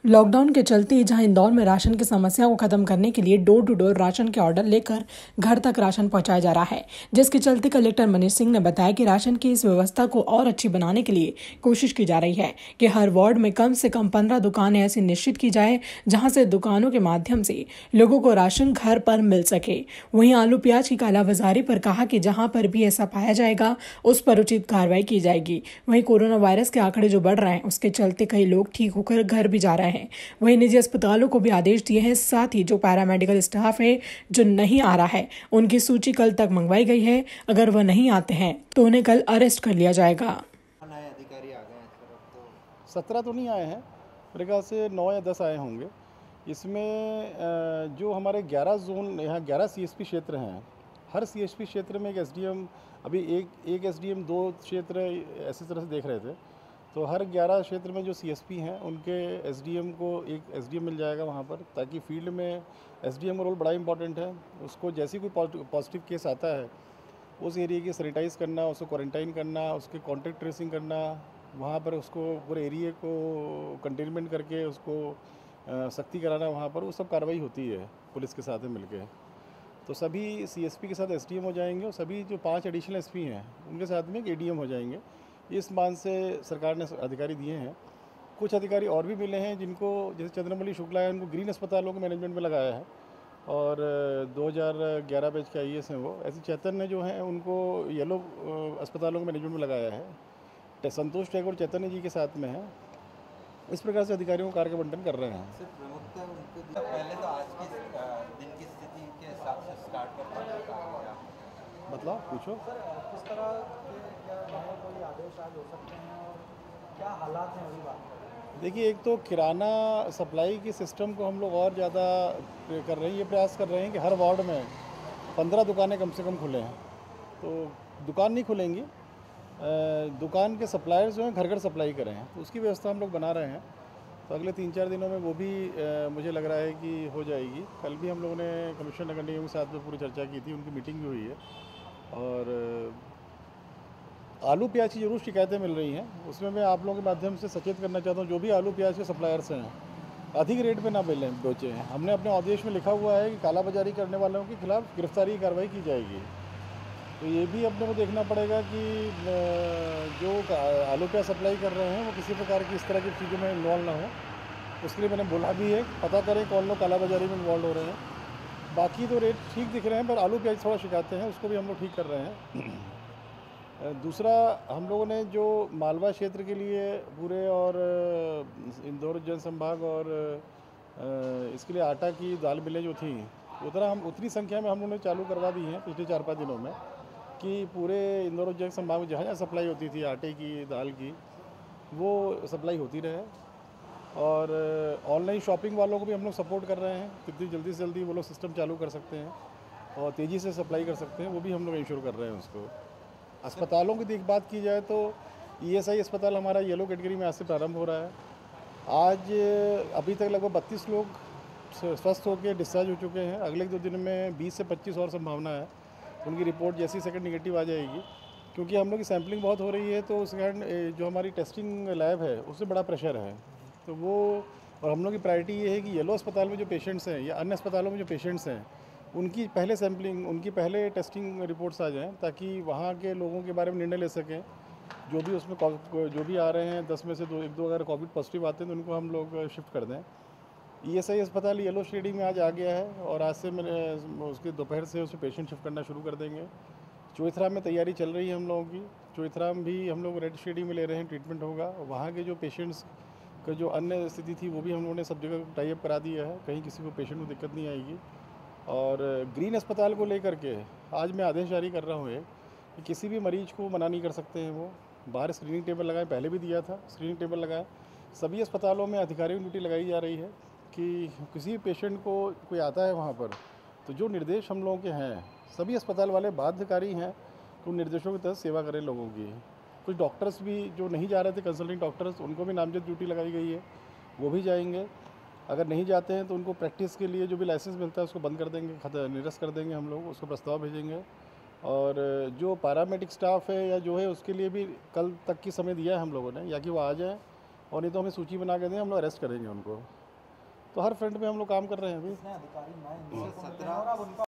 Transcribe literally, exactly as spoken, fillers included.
Lockdown के चलते जहां इंदौर में राशन की समस्या को खत्म करने के लिए डोर टू डोर राशन के ऑर्डर लेकर घर तक राशन पहुंचाया जा रहा है, जिसके चलते कलेक्टर मनीष सिंह ने बताया कि राशन की इस व्यवस्था को और अच्छी बनाने के लिए कोशिश की जा रही है कि हर वार्ड में कम से कम पंद्रह दुकानें ऐसी निश्चित की जाए जहां से दुकानों के माध्यम से लोगों को राशन घर पर मिल सके। वहीं आलू प्याज की कालाबाजारी पर कहा कि जहां पर भी ऐसा पाया जाएगा उस पर उचित कार्रवाई की जाएगी। वहीं कोरोना वायरस के आंकड़े जो बढ़ रहे हैं उसके चलते कई लोग ठीक होकर घर भी जा रहे हैं। वहीं निजी अस्पतालों को भी आदेश दिए हैं। साथ ही जो पैरामेडिकल स्टाफ है जो नहीं आ रहा है उनकी सूची कल तक मंगवाई गई है। अगर वह नहीं आते हैं तो उन्हें कल अरेस्ट कर लिया जाएगा। अधिकारी आ गए हैं, सत्रह तो नहीं आए हैं, मेरे ख्याल से नौ या दस आए होंगे। इसमें जो हमारे ग्यारह जोन यहाँ ग्यारह सीएसपी क्षेत्र हैं, हर सीएसपी क्षेत्र में एक एसडीएम, अभी एक एक एसडीएम दो क्षेत्र ऐसी तरह से देख रहे थे, तो हर ग्यारह क्षेत्र में जो सीएसपी हैं उनके एसडीएम को एक एसडीएम मिल जाएगा वहाँ पर, ताकि फील्ड में एसडीएम का रोल बड़ा इंपॉर्टेंट है। उसको जैसे कोई पॉजिटिव केस आता है उस एरिया की सैनिटाइज़ करना, उसको क्वारंटाइन करना, उसके कॉन्टैक्ट ट्रेसिंग करना, वहाँ पर उसको पूरे एरिया को कंटेनमेंट करके उसको सख्ती कराना, वहाँ पर वो सब कार्रवाई होती है पुलिस के साथ में मिलके। तो सभी सीएसपी के साथ एसडीएम हो जाएंगे और सभी जो पांच एडिशनल एसपी हैं उनके साथ में एक एडीएम हो जाएंगे। इस मान से सरकार ने अधिकारी दिए हैं। कुछ अधिकारी और भी मिले हैं जिनको, जैसे चंद्रमौली शुक्ला है, उनको ग्रीन अस्पतालों के मैनेजमेंट में लगाया है और दो हज़ार ग्यारह बैच के आईएएस हैं वो। ऐसे चैतन्य जो हैं उनको येलो अस्पतालों के मैनेजमेंट में लगाया है। संतोष टैगोर चैतन्य जी के साथ में है। इस प्रकार से अधिकारियों को कार्य का बंटन कर रहे हैं। पहले तो आज की दिन की स्थिति के हिसाब से स्टार्ट करना, मतलब पूछो सर, किस तरह के क्या नए कोई आदेश आज हो सकते हैं और क्या हालात हैं, वही बात। देखिए, एक तो किराना सप्लाई के सिस्टम को हम लोग और ज़्यादा कर रहे हैं, ये प्रयास कर रहे हैं कि हर वार्ड में पंद्रह दुकानें कम से कम खुले हैं। तो दुकान नहीं खुलेंगी, दुकान के सप्लायर्स जो हैं घर घर सप्लाई करें, तो उसकी व्यवस्था हम लोग बना रहे हैं। तो अगले तीन चार दिनों में वो भी आ, मुझे लग रहा है कि हो जाएगी। कल भी हम लोगों ने कमिश्नर नगर निगम के साथ में पूरी चर्चा की थी, उनकी मीटिंग भी हुई है। और आलू प्याज की ज़रूर शिकायतें मिल रही हैं, उसमें मैं आप लोगों के माध्यम से सचेत करना चाहता हूँ, जो भी आलू प्याज के सप्लायर्स हैं अधिक रेट पे ना बेचें बेचें हैं। हमने अपने आदेश में लिखा हुआ है कि कालाबाजारी करने वालों के खिलाफ गिरफ्तारी कार्रवाई की जाएगी। तो ये भी अपने को देखना पड़ेगा कि जो आलू प्याज सप्लाई कर रहे हैं वो किसी प्रकार की इस तरह की चीज़ों में इन्वॉल्व ना हो। उसके लिए मैंने बोला भी है, पता करें कौन लोग कालाबाजारी में इन्वॉल्व हो रहे हैं। बाकी तो रेट ठीक दिख रहे हैं, पर आलू प्याज थोड़ा शिकायतें हैं, उसको भी हम लोग ठीक कर रहे हैं। दूसरा, हम लोगों ने जो मालवा क्षेत्र के लिए पूरे और इंदौर जन संभाग और इसके लिए आटा की दाल मिलें जो थी, उतना हम उतनी संख्या में हम लोगों ने चालू करवा दी हैं पिछले चार पाँच दिनों में, कि पूरे इंदौर जन संभाग में जहाँ जहाँ सप्लाई होती थी आटे की, दाल की, वो सप्लाई होती रहे। और ऑनलाइन शॉपिंग वालों को भी हम लोग सपोर्ट कर रहे हैं, कितनी जल्दी से जल्दी वो लोग सिस्टम चालू कर सकते हैं और तेज़ी से सप्लाई कर सकते हैं, वो भी हम लोग इंश्योर कर रहे हैं उसको। अस्पतालों की देख बात की जाए तो ईएसआई अस्पताल हमारा येलो कैटेगरी में आज से प्रारंभ हो रहा है। आज अभी तक लगभग बत्तीस लोग स्वस्थ होकर डिस्चार्ज हो चुके हैं। अगले दो दिन में बीस से पच्चीस और संभावना है। उनकी रिपोर्ट जैसी सेकंड निगेटिव आ जाएगी, क्योंकि हम लोग की सैम्पलिंग बहुत हो रही है, तो उस कारण जो हमारी टेस्टिंग लैब है उससे बड़ा प्रेशर है। तो वो, और हम लोग की प्रायोरिटी ये है कि येलो अस्पताल में जो पेशेंट्स हैं या अन्य अस्पतालों में जो पेशेंट्स हैं उनकी पहले सैम्पलिंग, उनकी पहले टेस्टिंग रिपोर्ट्स आ जाएं, ताकि वहाँ के लोगों के बारे में निर्णय ले सकें। जो भी उसमें जो भी आ रहे हैं, दस में से दो एक दो अगर कोविड पॉजिटिव आते हैं तो उनको हम लोग शिफ्ट कर दें। ईएसआई अस्पताल येलो शेडिंग में आज आ गया है और आज से मैंने उसके दोपहर से उसे पेशेंट शिफ्ट करना शुरू कर देंगे। चोइथरा में तैयारी चल रही है हम लोगों की, चोइथरा में भी हम लोग रेड शेडिंग में ले रहे हैं, ट्रीटमेंट होगा। वहाँ के जो पेशेंट्स का जो अन्य स्थिति थी वो भी हम लोगों ने सब जगह टाई अप करा दिया है, कहीं किसी को पेशेंट को दिक्कत नहीं आएगी। और ग्रीन अस्पताल को लेकर के आज मैं आदेश जारी कर रहा हूँ कि किसी भी मरीज को मना नहीं कर सकते हैं, वो बाहर स्क्रीनिंग टेबल लगाएं, पहले भी दिया था, स्क्रीनिंग टेबल लगाएं। सभी अस्पतालों में अधिकारियों की ड्यूटी लगाई जा रही है कि किसी भी पेशेंट को कोई आता है वहाँ पर, तो जो निर्देश हम लोगों के हैं, सभी अस्पताल वाले बाध्यकारी हैं तो उन निर्देशों के तहत सेवा करें लोगों की। कुछ डॉक्टर्स भी जो नहीं जा रहे थे, कंसल्टिंग डॉक्टर्स, उनको भी नामजद ड्यूटी लगाई गई है, वो भी जाएंगे। अगर नहीं जाते हैं तो उनको प्रैक्टिस के लिए जो भी लाइसेंस मिलता है उसको बंद कर देंगे, निरस्त कर देंगे, हम लोग उसको प्रस्ताव भेजेंगे। और जो पैरामेडिक स्टाफ है या जो है उसके लिए भी कल तक की समय दिया है हम लोगों ने, या कि वो आ जाएँ और नहीं तो हमें सूची बना के दें, हम लोग अरेस्ट करेंगे उनको। तो हर फ्रंट पे हम लोग काम कर रहे हैं अभी। अधिकारी नए सत्रह और अब उनका